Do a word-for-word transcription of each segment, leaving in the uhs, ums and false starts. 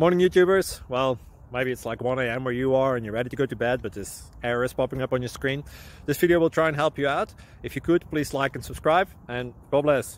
Morning YouTubers. Well, maybe it's like one A M where you are and you're ready to go to bed, but this error is popping up on your screen. This video will try and help you out. If you could, please like and subscribe, and God bless.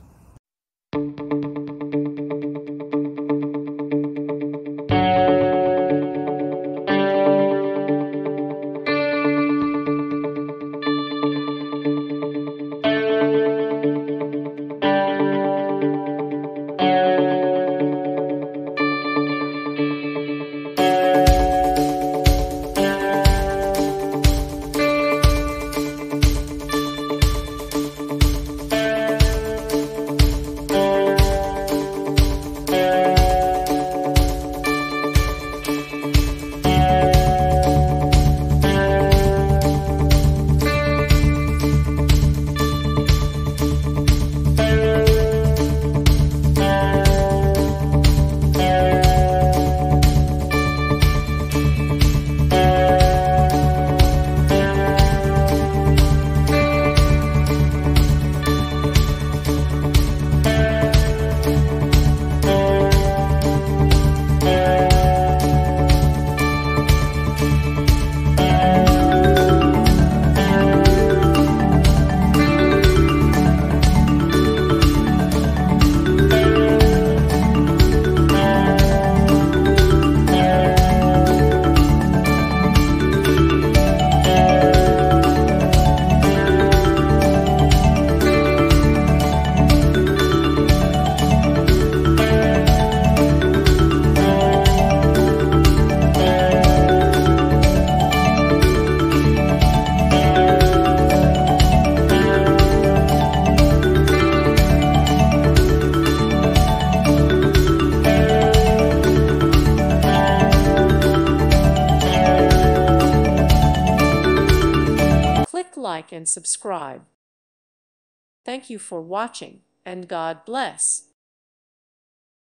Like and subscribe. Thank you for watching, and God bless.